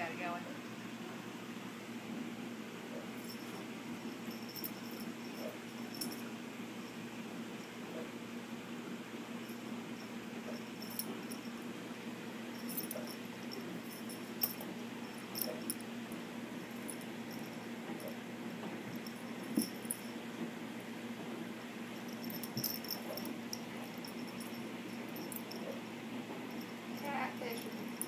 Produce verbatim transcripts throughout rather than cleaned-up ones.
got it going. Catfish.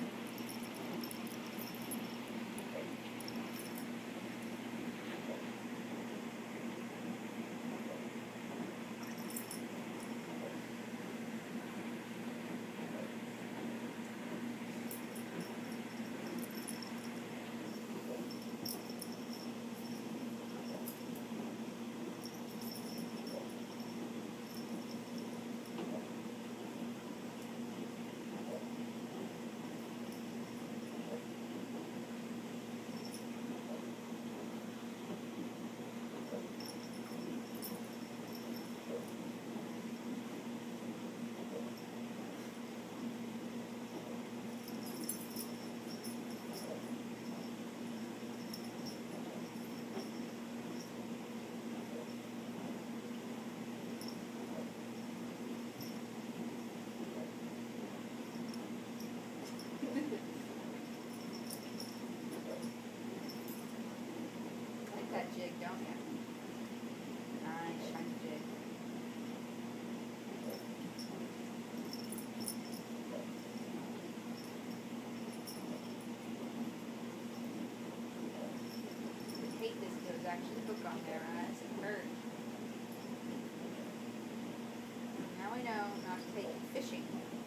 Like that jig, don't you? Nice, shiny jig. I hate this because there's actually a hook on their eyes. It hurts. Now we know not to take it fishing.